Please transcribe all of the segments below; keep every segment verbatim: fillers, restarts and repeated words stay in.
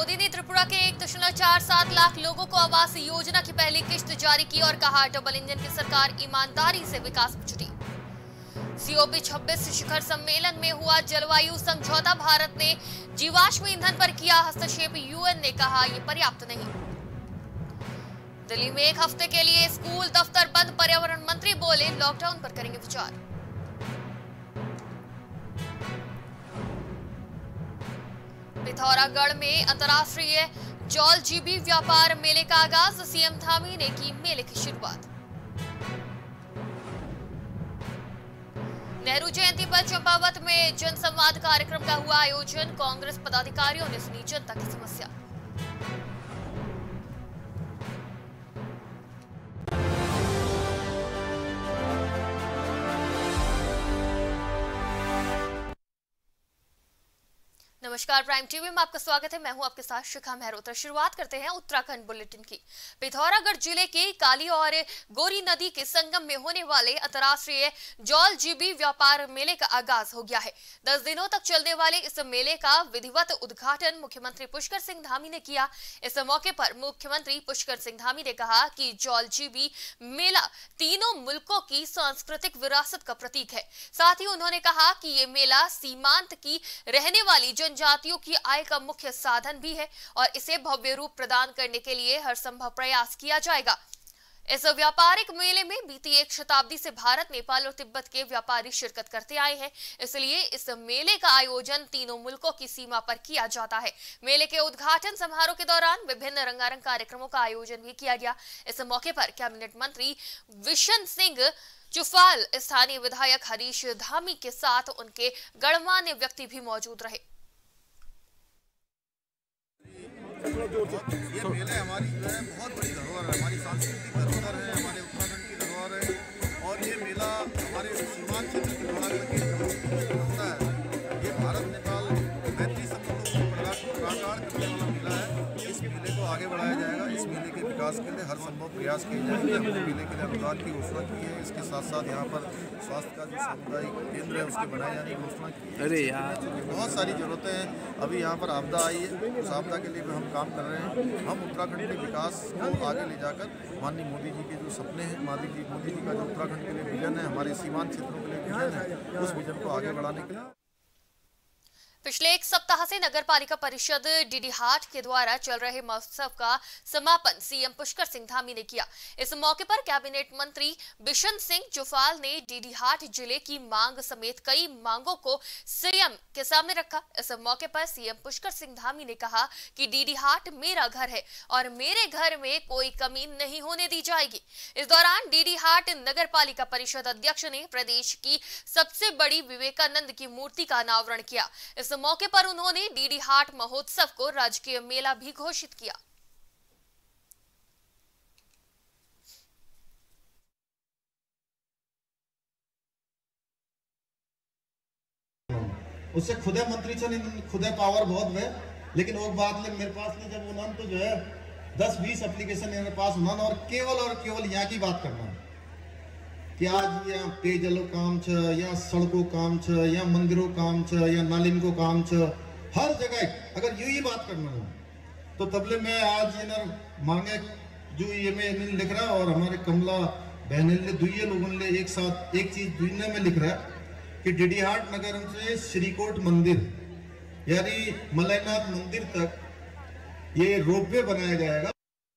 मोदी ने त्रिपुरा के एक दशमलव चार सात लाख लोगों को आवास योजना की पहली किश्त जारी की और कहा डबल इंजन की सरकार ईमानदारी से विकास में जुटी। सीओपी छब्बीस शिखर सम्मेलन में हुआ जलवायु समझौता, भारत ने जीवाश्म ईंधन पर किया हस्तक्षेप, यूएन ने कहा यह पर्याप्त नहीं। दिल्ली में एक हफ्ते के लिए स्कूल दफ्तर बंद, पर्यावरण मंत्री बोले लॉकडाउन पर करेंगे विचार। पिथौरागढ़ में अंतर्राष्ट्रीय जौल जीबी व्यापार मेले का आगाज, सीएम धामी ने की मेले की शुरुआत। नेहरू जयंती पर चंपावत में जनसंवाद कार्यक्रम का हुआ आयोजन, कांग्रेस पदाधिकारियों ने सुनी जनता की समस्या। नमस्कार, प्राइम टीवी में आपका स्वागत है। मैं हूं आपके साथ शिखा मेहरोत्रा। शुरुआत करते हैं उत्तराखंड बुलेटिन की। पिथौरागढ़ जिले के काली और गोरी नदी के संगम में होने वाले अंतर्राष्ट्रीय जौल जीबी व्यापार मेले का आगाज हो गया है। दस दिनों तक चलने वाले इस मेले का विधिवत उद्घाटन मुख्यमंत्री पुष्कर सिंह धामी ने किया। इस मौके पर मुख्यमंत्री पुष्कर सिंह धामी ने कहा कि जौल जीबी मेला तीनों मुल्कों की सांस्कृतिक विरासत का प्रतीक है। साथ ही उन्होंने कहा कि ये मेला सीमांत की रहने वाली जनजातियों की आय का मुख्य साधन भी है और इसे भव्य रूप प्रदान करने के लिए हर संभव प्रयास किया जाएगा। इस व्यापारिक मेले में बीती एक शताब्दी से भारत, नेपाल और तिब्बत के व्यापारी शिरकत करते आए हैं, इसलिए इस मेले का आयोजन तीनों मुल्कों की सीमा पर किया जाता है। मेले के उद्घाटन समारोह के दौरान विभिन्न रंगारंग कार्यक्रमों का आयोजन भी किया गया। इस मौके पर कैबिनेट मंत्री बिशन सिंह चुफाल, स्थानीय विधायक हरीश धामी के साथ उनके गणमान्य व्यक्ति भी मौजूद रहे। ये मेले हमारी जो है बहुत बड़ी धरोहर है, हमारी सांस्कृतिक धरोहर है, हमारे उत्तराखंड की धरोहर है और ये मेला हमारे सीमांत क्षेत्र की पिथौरागढ़ के होता है। ये भारत नेपाल मैत्री संबंधों को प्रगाढ़ करने वाला मेला है। इस मेले को आगे बढ़ाया जाएगा। इस मेले के विकास के लिए हर संभव प्रयास किए जाएंगे। हमने मेले के लिए अनुदान की घोषणा की है। इसके साथ साथ यहाँ पर स्वास्थ्य का जो सामुदायिक केंद्र है उसके बनाए जाने की घोषणा की है। अरे यार, बहुत सारी जरूरतें हैं। अभी यहाँ पर आपदा आई है, उस आपदा के लिए भी हम काम कर रहे हैं। हम उत्तराखंड के विकास को आगे ले जाकर माननीय मोदी जी के जो सपने हैं, माननीय जी मोदी जी का जो उत्तराखंड के लिए विजन है, हमारे सीमांत क्षेत्रों के लिए विजन है, उस विजन को आगे बढ़ाने के लिए पिछले एक सप्ताह से नगर पालिका परिषद डीडीहाट के द्वारा चल रहे महोत्सव का समापन सीएम पुष्कर सिंह धामी ने किया। इस मौके पर कैबिनेट मंत्री बिशन सिंह चुफाल ने डीडीहाट जिले की मांग समेत कई मांगों को सीएम के सामने रखा। इस मौके पर सीएम पुष्कर सिंह धामी ने कहा कि डीडीहाट मेरा घर है और मेरे घर में कोई कमी नहीं होने दी जाएगी। इस दौरान डीडीहाट नगर पालिका परिषद अध्यक्ष ने प्रदेश की सबसे बड़ी विवेकानंद की मूर्ति का अनावरण किया। इस मौके पर उन्होंने डीडीहाट महोत्सव को राजकीय मेला भी घोषित किया। उससे खुदे मंत्री से खुदे पावर बहुत है, लेकिन वो बात ले मेरे पास नहीं, जब उन्होंने तो जो है दस बीस एप्लीकेशन मेरे पास उन्होंने और केवल और केवल यहाँ की बात करना है कि आज यहाँ पेयजलो काम छ, यहाँ सड़कों काम छ, यहाँ मंदिरों काम छ, यहाँ नालिन को काम छ, हर जगह अगर यही बात करना हो तो तबले में आज ये ना मांगे जो ये में लिख रहा है और हमारे कमला बहन ने दुए लोगों ने एक साथ एक चीज दुनिया में लिख रहा है कि डीडीहाट नगर से श्रीकोट मंदिर यानी मलयनाथ मंदिर तक ये रोपवे बनाया जाएगा।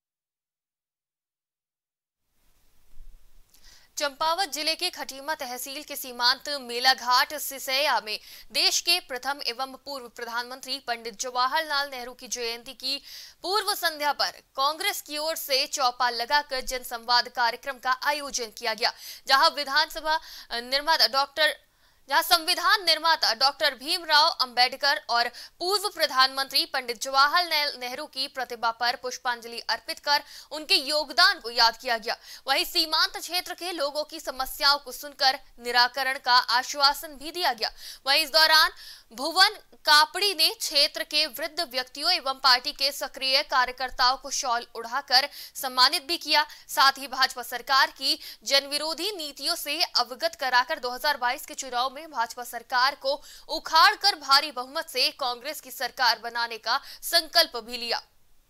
चंपावत जिले के खटीमा तहसील के सीमांत मेलाघाट सिसैया में देश के प्रथम एवं पूर्व प्रधानमंत्री पंडित जवाहरलाल नेहरू की जयंती की पूर्व संध्या पर कांग्रेस की ओर से चौपाल लगाकर जनसंवाद कार्यक्रम का आयोजन किया गया, जहां विधानसभा निर्माता डॉक्टर जहां संविधान निर्माता डॉक्टर भीमराव अंबेडकर और पूर्व प्रधानमंत्री पंडित जवाहरलाल नेहरू की प्रतिमा पर पुष्पांजलि अर्पित कर उनके योगदान को याद किया गया। वहीं सीमांत क्षेत्र के लोगों की समस्याओं को सुनकर निराकरण का आश्वासन भी दिया गया। वहीं इस दौरान भुवन कापड़ी ने क्षेत्र के वृद्ध व्यक्तियों एवं पार्टी के सक्रिय कार्यकर्ताओं को शॉल उड़ाकर सम्मानित भी किया। साथ ही भाजपा सरकार की जनविरोधी नीतियों से अवगत कराकर दो हज़ार बाईस के चुनाव में भाजपा सरकार को उखाड़कर भारी बहुमत से कांग्रेस की सरकार बनाने का संकल्प भी लिया।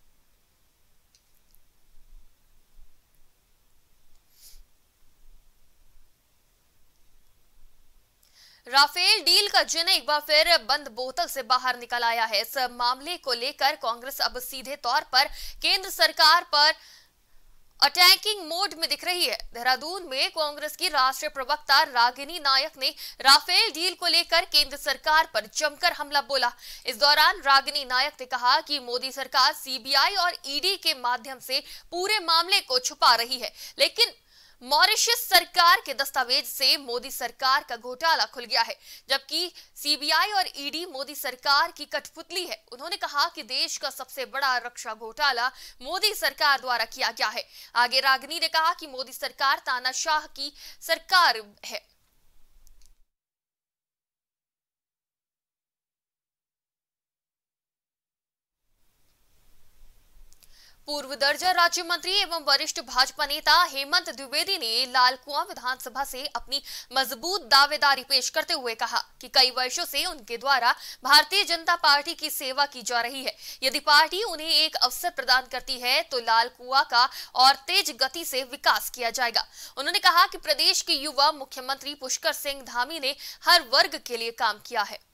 राफेल डील का जिन एक बार फिर बंद बोतल से बाहर निकल आया है। इस मामले को लेकर कांग्रेस अब सीधे तौर पर केंद्र सरकार पर अटैकिंग मोड में दिख रही है। देहरादून में कांग्रेस की राष्ट्रीय प्रवक्ता रागिनी नायक ने राफेल डील को लेकर केंद्र सरकार पर जमकर हमला बोला। इस दौरान रागिनी नायक ने कहा कि मोदी सरकार सीबीआई और ईडी के माध्यम से पूरे मामले को छुपा रही है, लेकिन मॉरिशस सरकार के दस्तावेज से मोदी सरकार का घोटाला खुल गया है, जबकि सीबीआई और ईडी मोदी सरकार की कठपुतली है। उन्होंने कहा कि देश का सबसे बड़ा रक्षा घोटाला मोदी सरकार द्वारा किया गया है। आगे रागिनी ने कहा कि मोदी सरकार तानाशाह की सरकार है। पूर्व दर्जा राज्य मंत्री एवं वरिष्ठ भाजपा नेता हेमंत द्विवेदी ने लालकुआं विधानसभा से अपनी मजबूत दावेदारी पेश करते हुए कहा कि कई वर्षों से उनके द्वारा भारतीय जनता पार्टी की सेवा की जा रही है। यदि पार्टी उन्हें एक अवसर प्रदान करती है तो लालकुआं का और तेज गति से विकास किया जाएगा। उन्होंने कहा कि प्रदेश के युवा मुख्यमंत्री पुष्कर सिंह धामी ने हर वर्ग के लिए काम किया है।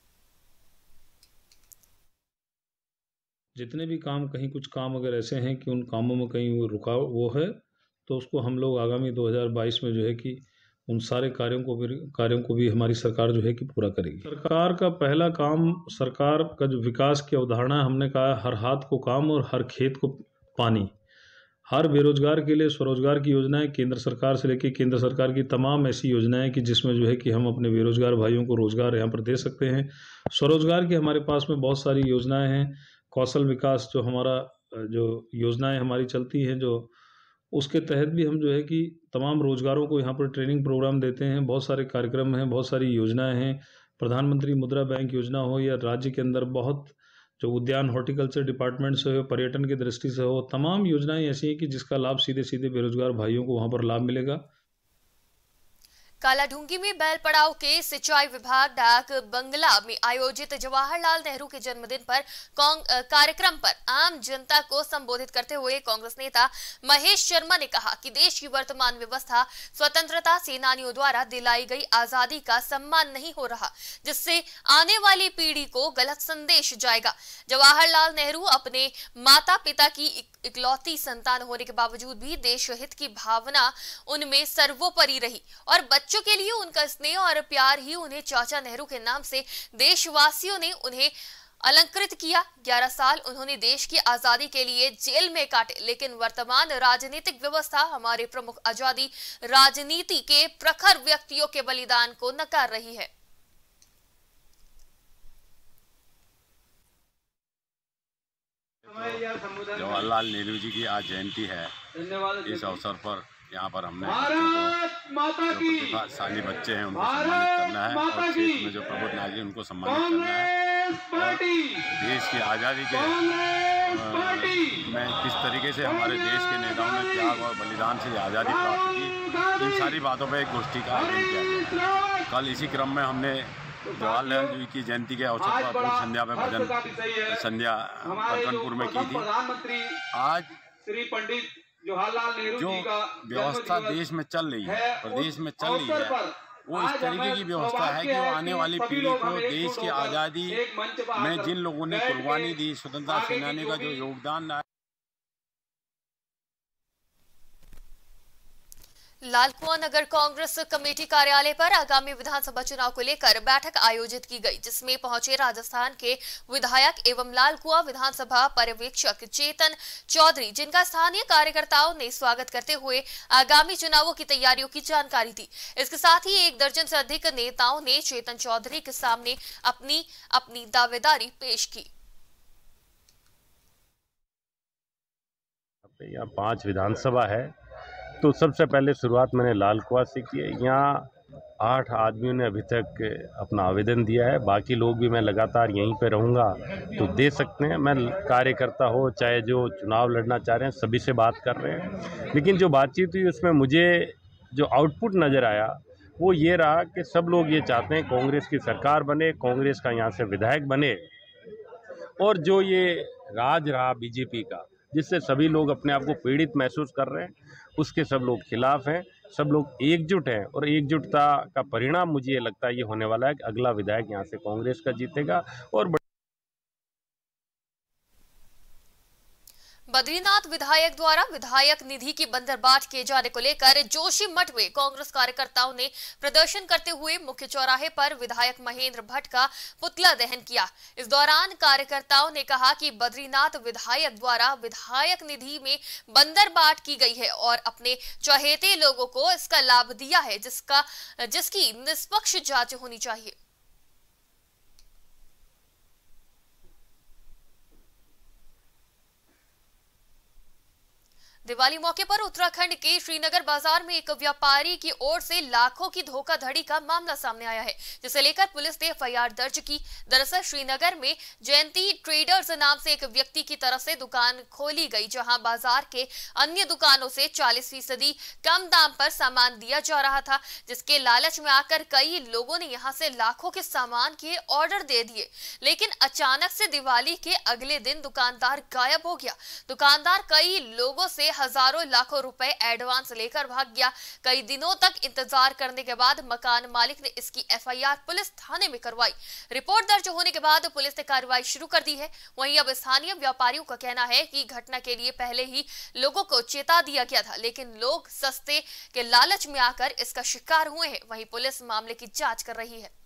जितने भी काम, कहीं कुछ काम अगर ऐसे हैं कि उन कामों में कहीं वो रुका वो है, तो उसको हम लोग आगामी दो हज़ार बाईस में जो है कि उन सारे कार्यों को भी कार्यों को भी हमारी सरकार जो है कि पूरा करेगी। सरकार का पहला काम, सरकार का जो विकास की अवधारणा, हमने कहा हर हाथ को काम और हर खेत को पानी। हर बेरोजगार के लिए स्वरोजगार की योजनाएं केंद्र सरकार से लेकर केंद्र सरकार की तमाम ऐसी योजनाएं कि जिसमें जो है कि हम अपने बेरोजगार भाइयों को रोजगार यहाँ पर दे सकते हैं। स्वरोजगार की हमारे पास में बहुत सारी योजनाएं हैं। कौशल विकास जो हमारा जो योजनाएं हमारी चलती हैं, जो उसके तहत भी हम जो है कि तमाम रोजगारों को यहाँ पर ट्रेनिंग प्रोग्राम देते हैं। बहुत सारे कार्यक्रम हैं, बहुत सारी योजनाएं हैं। प्रधानमंत्री मुद्रा बैंक योजना हो या राज्य के अंदर बहुत जो उद्यान हॉर्टिकल्चर डिपार्टमेंट से हो, पर्यटन की दृष्टि से हो, तमाम योजनाएं ऐसी हैं कि जिसका लाभ सीधे सीधे बेरोजगार भाइयों को वहाँ पर लाभ मिलेगा। कालाढूंगी में बैल पड़ाव के सिंचाई विभाग डाक बंगला में आयोजित जवाहरलाल नेहरू के जन्मदिन पर कार्यक्रम पर आम जनता को संबोधित करते हुए कांग्रेस नेता महेश शर्मा ने कहा कि देश की वर्तमान व्यवस्था स्वतंत्रता सेनानियों द्वारा दिलाई गई आजादी का सम्मान नहीं हो रहा, जिससे आने वाली पीढ़ी को गलत संदेश जाएगा। जवाहरलाल नेहरू अपने माता पिता की इकलौती संतान होने के बावजूद भी देश हित की भावना उनमें सर्वोपरि रही और बच्चों के लिए उनका स्नेह और प्यार ही उन्हें चाचा नेहरू के नाम से देशवासियों ने उन्हें अलंकृत किया। ग्यारह साल उन्होंने देश की आजादी के लिए जेल में काटे, लेकिन वर्तमान राजनीतिक व्यवस्था हमारे प्रमुख आजादी राजनीति के प्रखर व्यक्तियों के बलिदान को नकार रही है। जवाहरलाल नेहरू जी की आज जयंती है। इस अवसर पर यहाँ पर हमने जो प्रतिभाशाली बच्चे हैं उनको सम्मानित करना है और क्षेत्र में जो प्रबुद्ध नागरिक उनको सम्मानित करना है और देश की आज़ादी के में किस तरीके से हमारे देश के नेताओं ने त्याग और बलिदान से आज़ादी प्राप्त की, इन सारी बातों पर एक गोष्ठी का आयोजन किया गया। कल इसी क्रम में हमने जवाहरलाल जी की जयंती के अवसर पर पूर्व संध्या में भजन संध्या पलकनपुर में की थी। आज श्री पंडित जवाहरलाल नेहरू जो व्यवस्था देश में चल रही है, प्रदेश में चल रही है, वो इस तरीके की व्यवस्था है कि वो आने वाली पीढ़ी को देश की आज़ादी में जिन लोगों ने कुर्बानी दी, स्वतंत्रता सेनानी का जो योगदान रहा। लालकुआं नगर कांग्रेस कमेटी कार्यालय पर आगामी विधानसभा चुनाव को लेकर बैठक आयोजित की गई, जिसमें पहुंचे राजस्थान के विधायक एवं लालकुआं विधानसभा पर्यवेक्षक चेतन चौधरी, जिनका स्थानीय कार्यकर्ताओं ने स्वागत करते हुए आगामी चुनावों की तैयारियों की जानकारी दी। इसके साथ ही एक दर्जन से अधिक नेताओं ने चेतन चौधरी के सामने अपनी अपनी दावेदारी पेश की। यहाँ पांच विधानसभा है, तो सबसे पहले शुरुआत मैंने लालकुआं से की है। यहाँ आठ आदमियों ने अभी तक अपना आवेदन दिया है। बाकी लोग भी, मैं लगातार यहीं पे रहूँगा तो दे सकते हैं। मैं कार्यकर्ता हो चाहे जो चुनाव लड़ना चाह रहे हैं सभी से बात कर रहे हैं। लेकिन जो बातचीत हुई उसमें मुझे जो आउटपुट नज़र आया वो ये रहा कि सब लोग ये चाहते हैं कांग्रेस की सरकार बने, कांग्रेस का यहाँ से विधायक बने, और जो ये राज रहा बीजेपी का जिससे सभी लोग अपने आप को पीड़ित महसूस कर रहे हैं उसके सब लोग खिलाफ हैं। सब लोग एकजुट हैं और एकजुटता का परिणाम मुझे ये लगता है ये होने वाला है कि अगला विधायक यहाँ से कांग्रेस का जीतेगा। और बद्रीनाथ विधायक द्वारा विधायक निधि की बंदरबाट किए जाने को लेकर जोशीमठ में कांग्रेस कार्यकर्ताओं ने प्रदर्शन करते हुए मुख्य चौराहे पर विधायक महेंद्र भट्ट का पुतला दहन किया। इस दौरान कार्यकर्ताओं ने कहा कि बद्रीनाथ विधायक द्वारा विधायक निधि में बंदरबाट की गई है और अपने चहेते लोगों को इसका लाभ दिया है, जिसका जिसकी निष्पक्ष जांच होनी चाहिए। दिवाली मौके पर उत्तराखंड के श्रीनगर बाजार में एक व्यापारी की ओर से लाखों की धोखाधड़ी का मामला सामने आया है, जिसे लेकर पुलिस ने एफ आई आर दर्ज की। दरअसल श्रीनगर में जयंती ट्रेडर्स नाम से एक व्यक्ति की तरफ से दुकान खोली गई, जहां बाजार के अन्य दुकानों से चालीस फीसदी कम दाम पर सामान दिया जा रहा था, जिसके लालच में आकर कई लोगों ने यहां से लाखों के सामान के ऑर्डर दे दिए। लेकिन अचानक से दिवाली के अगले दिन दुकानदार गायब हो गया। दुकानदार कई लोगों से हजारों लाखों रुपए एडवांस लेकर भाग गया। कई दिनों तक इंतजार करने के बाद मकान मालिक ने इसकी एफ आई आर पुलिस थाने में करवाई। रिपोर्ट दर्ज होने के बाद पुलिस ने कार्रवाई शुरू कर दी है। वहीं अब स्थानीय व्यापारियों का कहना है कि घटना के लिए पहले ही लोगों को चेता दिया गया था, लेकिन लोग सस्ते के लालच में आकर इसका शिकार हुए हैं। वहीं पुलिस मामले की जांच कर रही है।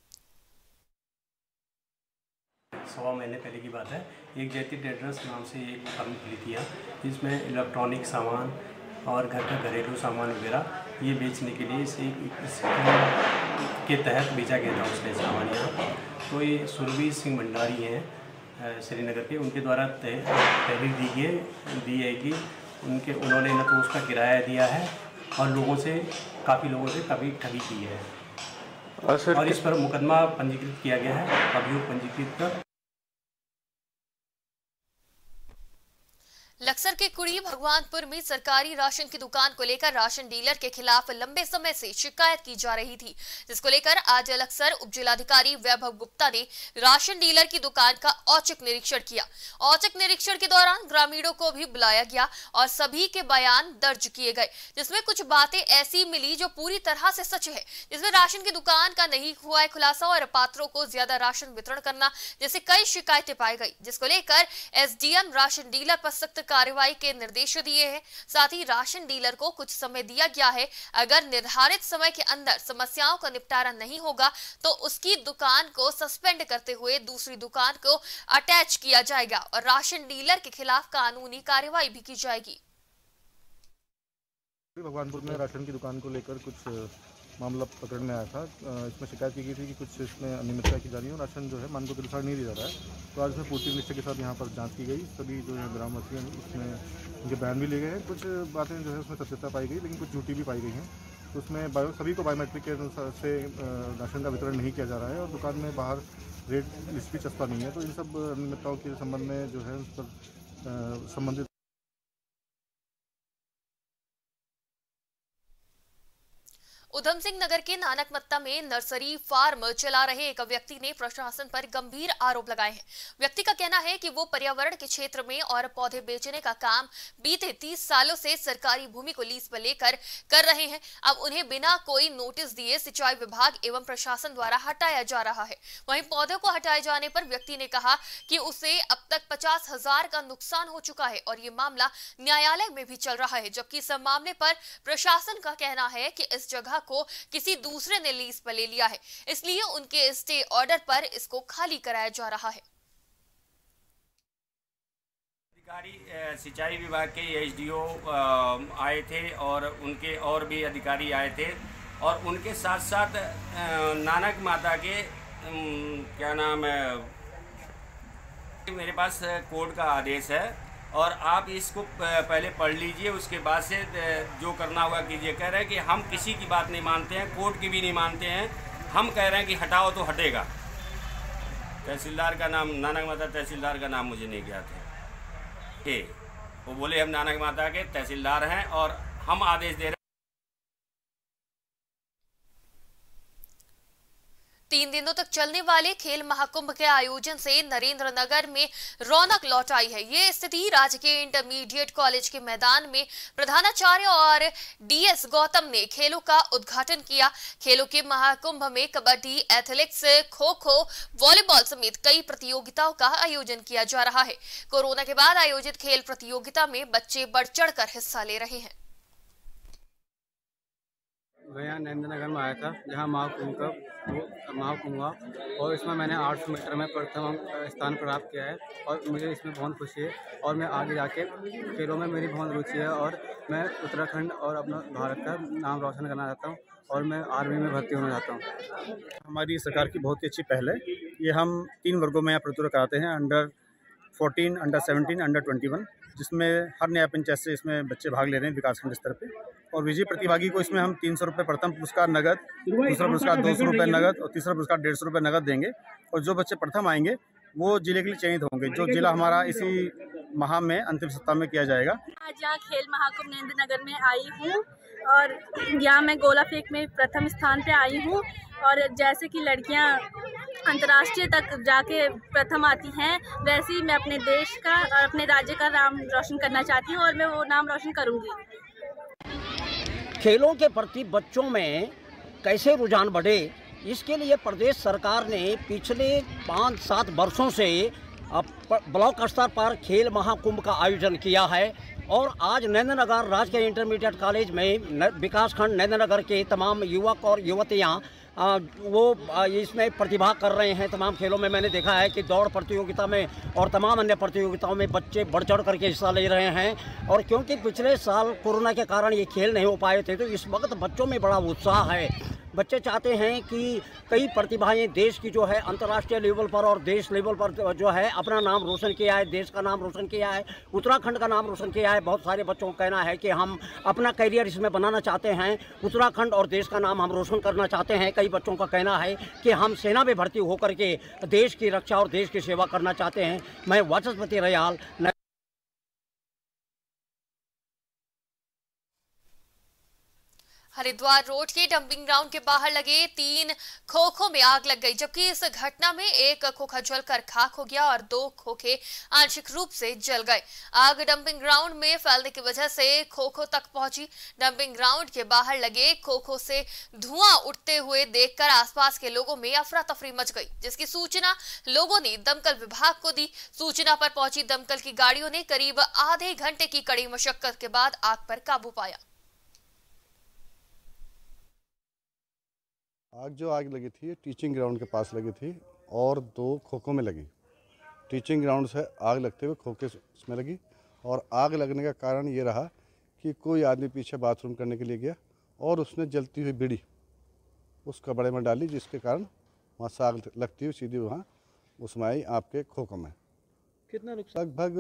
सवा महीने पहले की बात है, एक जयंती ट्रेडर्स नाम से एक फर्म खुली थी यहाँ, जिसमें इलेक्ट्रॉनिक सामान और घर का घरेलू सामान वगैरह ये बेचने के लिए इसे के तहत बेचा गया था उसने सामान यहाँ। तो ये सुरभि सिंह भंडारी हैं श्रीनगर के, उनके द्वारा तहरीर दी गई दी है कि उनके उन्होंने न तो उसका किराया दिया है और लोगों से काफ़ी लोगों से कभी ठगी की है और, और इस पर मुकदमा पंजीकृत किया गया है। अभियोग पंजीकृत कर लक्सर के कुड़ी भगवानपुर में सरकारी राशन की दुकान को लेकर राशन डीलर के खिलाफ लंबे समय से शिकायत की जा रही थी, जिसको लेकर आज लक्सर उप जिलाधिकारी वैभव गुप्ता ने राशन डीलर की दुकान का औचक निरीक्षण किया। औचक निरीक्षण के दौरान ग्रामीणों को भी बुलाया गया और सभी के बयान दर्ज किए गए, जिसमें कुछ बातें ऐसी मिली जो पूरी तरह से सच है, जिसमें राशन की दुकान का नहीं हुआ है खुलासा और पात्रों को ज्यादा राशन वितरण करना जैसे कई शिकायतें पाई गई, जिसको लेकर S D M ration dealer पर सख्त कार्रवाई के निर्देश दिए हैं। साथ ही राशन डीलर को कुछ समय दिया गया है, अगर निर्धारित समय के अंदर समस्याओं का निपटारा नहीं होगा तो उसकी दुकान को सस्पेंड करते हुए दूसरी दुकान को अटैच किया जाएगा और राशन डीलर के खिलाफ कानूनी कार्रवाई भी की जाएगी। भगवानपुर में राशन की दुकान को लेकर कुछ मामला पकड़ में आया था। इसमें शिकायत की गई थी कि कुछ इसमें अनियमितता की जा रही है और राशन जो है मानकों के अनुसार नहीं दिया जा रहा है। तो आज इसमें पूर्ति निश्चय के साथ यहाँ पर जांच की गई। सभी जो है ग्रामवासी हैं उसमें उनके बयान भी लिए गए हैं। कुछ बातें जो है उसमें सत्यता पाई गई, लेकिन कुछ झूठी भी पाई गई हैं। तो उसमें बायो सभी को बायोमेट्रिक के अनुसार से राशन का वितरण नहीं किया जा रहा है और दुकान में बाहर रेट लिस्ट भी चस्पा नहीं है। तो इन सब अनियमितताओं के संबंध में जो है उस पर संबंधित उधम सिंह नगर के नानकमत्ता में नर्सरी फार्म चला रहे एक व्यक्ति ने प्रशासन पर गंभीर आरोप लगाए हैं। व्यक्ति का कहना है कि वो पर्यावरण के क्षेत्र में और पौधे बेचने का काम बीते तीस सालों से सरकारी भूमि को लीज पर लेकर कर रहे हैं। अब उन्हें बिना कोई नोटिस दिए सिंचाई विभाग एवं प्रशासन द्वारा हटाया जा रहा है। वहीं पौधों को हटाए जाने पर व्यक्ति ने कहा कि उसे अब तक पचास हजार का नुकसान हो चुका है और ये मामला न्यायालय में भी चल रहा है, जबकि इस मामले पर प्रशासन का कहना है कि इस जगह को किसी दूसरे ने लीज पर ले लिया है, इसलिए उनके स्टे ऑर्डर पर इसको खाली कराया जा रहा है। अधिकारी सिंचाई विभाग के एस डी ओ आए थे और उनके और भी अधिकारी आए थे और उनके साथ साथ नानक माता के क्या नाम है, मेरे पास कोर्ट का आदेश है और आप इसको पहले पढ़ लीजिए, उसके बाद से जो करना होगा कीजिए। कह रहे हैं कि हम किसी की बात नहीं मानते हैं, कोर्ट की भी नहीं मानते हैं, हम कह रहे हैं कि हटाओ तो हटेगा। तहसीलदार का नाम, नानक माता तहसीलदार का नाम मुझे नहीं ज्ञात है। ए वो बोले हम नानक माता के तहसीलदार हैं और हम आदेश दे रहे हैं। तीन दिनों तक चलने वाले खेल महाकुंभ के आयोजन से नरेंद्र नगर में रौनक लौट आई है। ये स्थिति राज्य के इंटरमीडिएट कॉलेज के मैदान में प्रधानाचार्य और डीएस गौतम ने खेलों का उद्घाटन किया। खेलों के महाकुंभ में कबड्डी, एथलेटिक्स, खो खो, वॉलीबॉल समेत कई प्रतियोगिताओं का आयोजन किया जा रहा है। कोरोना के बाद आयोजित खेल प्रतियोगिता में बच्चे बढ़ चढ़ कर हिस्सा ले रहे हैं। मैं यहाँ नरेंद्र नगर में आया था, जहाँ महाकुंभ का महाकुंभ हुआ, और इसमें मैंने आठ सौ मीटर में प्रथम स्थान प्राप्त किया है और मुझे इसमें बहुत खुशी है। और मैं आगे जाके खेलों में मेरी बहुत रुचि है और मैं उत्तराखंड और अपना भारत का नाम रोशन करना चाहता हूँ और मैं आर्मी में भर्ती होना चाहता हूँ। हमारी सरकार की बहुत ही अच्छी पहल है। ये हम तीन वर्गों में यहाँ प्रतियोगिता कराते हैं, under fourteen, under seventeen, under twenty one, जिसमें हर नया पंचायत से इसमें बच्चे भाग ले रहे हैं विकासखंड स्तर पे। और विजयी प्रतिभागी को इसमें हम तीन सौ रुपये प्रथम पुरस्कार नगद, दूसरा पुरस्कार दो सौ रुपये नगद और तीसरा पुरस्कार डेढ़ सौ रुपये नगद देंगे। और जो बच्चे प्रथम आएंगे वो जिले के लिए चयनित होंगे, जो जिला हमारा इसी माह में अंतिम सप्ताह में किया जाएगा। आज यहाँ खेल महाकुंभ नरेंद्र नगर में आई हूँ और यहाँ मैं गोला फेंक में प्रथम स्थान पे आई हूँ। और जैसे कि लड़कियाँ अंतर्राष्ट्रीय तक जाके प्रथम आती हैं, वैसे ही मैं अपने देश का और अपने राज्य का नाम रोशन करना चाहती हूँ और मैं वो नाम रोशन करूँगी। खेलों के प्रति बच्चों में कैसे रुझान बढ़े, इसके लिए प्रदेश सरकार ने पिछले पाँच सात वर्षों से ब्लॉक स्तर पर खेल महाकुंभ का आयोजन किया है। और आज नरेंद्र नगर राजकीय इंटरमीडिएट कॉलेज में विकासखंड नरेंद्र नगर के तमाम युवक और युवतियाँ वो इसमें प्रतिभाग कर रहे हैं। तमाम खेलों में मैंने देखा है कि दौड़ प्रतियोगिता में और तमाम अन्य प्रतियोगिताओं में बच्चे बढ़ चढ़ करके हिस्सा ले रहे हैं। और क्योंकि पिछले साल कोरोना के कारण ये खेल नहीं हो पाए थे, तो इस वक्त बच्चों में बड़ा उत्साह है। बच्चे चाहते हैं कि कई प्रतिभाएं देश की जो है अंतर्राष्ट्रीय लेवल पर और देश लेवल पर जो है अपना नाम रोशन किया है, देश का नाम रोशन किया है, उत्तराखंड का नाम रोशन किया है। बहुत सारे बच्चों का कहना है कि हम अपना करियर इसमें बनाना चाहते हैं, उत्तराखंड और देश का नाम हम रोशन करना चाहते हैं। कई बच्चों का कहना है कि हम सेना में भर्ती होकर के देश की रक्षा और देश की सेवा करना चाहते हैं। मैं वाचस्पति रयाल हरिद्वार रोड के डंपिंग ग्राउंड के बाहर लगे तीन खोखों में आग लग गई, जबकि इस घटना में एक खोखा जलकर खाक हो गया और दो खोखे आंशिक रूप से जल गए। आग डंपिंग ग्राउंड में फैलने की वजह से खोखों तक पहुंची। डंपिंग ग्राउंड के बाहर लगे खोखों से धुआं उठते हुए देखकर आसपास के लोगों में अफरा तफरी मच गई, जिसकी सूचना लोगों ने दमकल विभाग को दी। सूचना पर पहुंची दमकल की गाड़ियों ने करीब आधे घंटे की कड़ी मशक्कत के बाद आग पर काबू पाया। आग जो आग लगी थी टीचिंग ग्राउंड के पास लगी थी और दो खोखों में लगी। टीचिंग ग्राउंड से आग लगते हुए खोखे उसमें लगी और आग लगने का कारण ये रहा कि कोई आदमी पीछे बाथरूम करने के लिए गया और उसने जलती हुई बीड़ी उस कपड़े में डाली, जिसके कारण वहाँ से आग लगती हुई सीधी वहाँ उसमें आई आपके खोखों में। कितना नुकसान? लगभग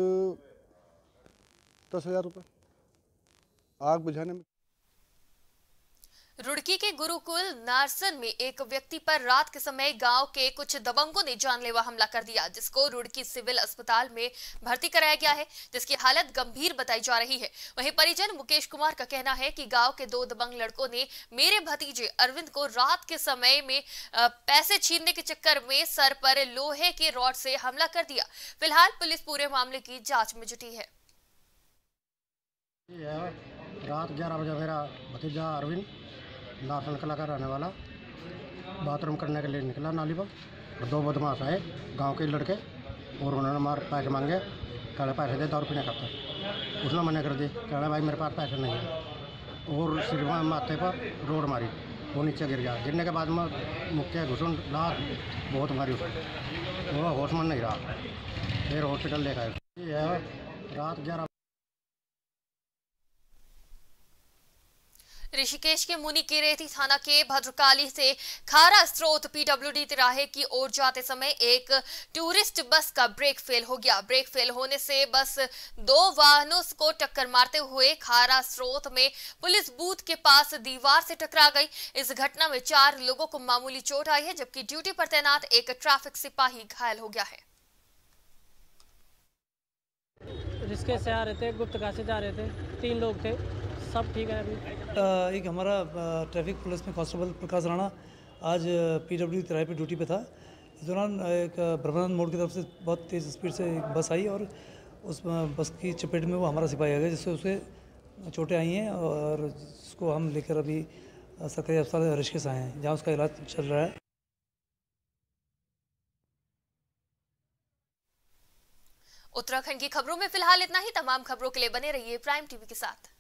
दस हजार रुपये आग बुझाने में। रुड़की के गुरुकुल नारसन में एक व्यक्ति पर रात के समय गांव के कुछ दबंगों ने जानलेवा हमला कर दिया, जिसको रुड़की सिविल अस्पताल में भर्ती कराया गया है, जिसकी हालत गंभीर बताई जा रही है। वहीं परिजन मुकेश कुमार का कहना है कि गांव के दो दबंग लड़कों ने मेरे भतीजे अरविंद को रात के समय में पैसे छीनने के चक्कर में सर पर लोहे के रॉड से हमला कर दिया। फिलहाल पुलिस पूरे मामले की जाँच में जुटी है। रात ग्यारह बजे मेरा भतीजा अरविंद नारसन कला का रहने वाला बाथरूम करने के लिए निकला नाली पर, और दो बदमाश आए गांव के लड़के और उन्होंने मार पैसे मांगे, कहे पैसे दे, दारू पीने खाता। उसने मना कर दी, कह भाई मेरे पास पैसे नहीं है, और सिर में माथे पर रोड मारी, वो नीचे गिर गया। गिरने के बाद में मुक्के घुसून लात बहुत मारी उसको, वो होशमंद नहीं रहा, फिर हॉस्पिटल लेकर आए। रात ग्यारह ऋषिकेश के मुनिकीरेती थाना के भद्रकाली से खारा स्रोत पीडब्ल्यूडी तिराहे की ओर जाते समय एक टूरिस्ट बस का ब्रेक फेल हो गया। ब्रेक फेल होने से बस दो वाहनों को टक्कर मारते हुए खारा स्रोत में पुलिस बूथ के पास दीवार से टकरा गई। इस घटना में चार लोगों को मामूली चोट आई है, जबकि ड्यूटी पर तैनात एक ट्रैफिक सिपाही घायल हो गया है। ऋषिकेश से आ रहे थे, गुप्तका से जा रहे थे, तीन लोग थे, सब ठीक है अभी। एक हमारा ट्रैफिक पुलिस में कांस्टेबल प्रकाश राणा आज पीडब्ल्यू तिराहे पे ड्यूटी पे था। इस दौरान एक ब्रह्मानंद मोड़ की तरफ से बहुत तेज़ स्पीड से एक बस आई और उस बस की चपेट में वो हमारा सिपाही आ गया, जिससे उसे चोटें आई हैं और उसको हम लेकर अभी सरकारी अस्पताल ऋषिकेश आए हैं, जहाँ उसका इलाज चल रहा है। उत्तराखंड की खबरों में फिलहाल इतना ही। तमाम खबरों के लिए बने रहिए प्राइम टीवी के साथ।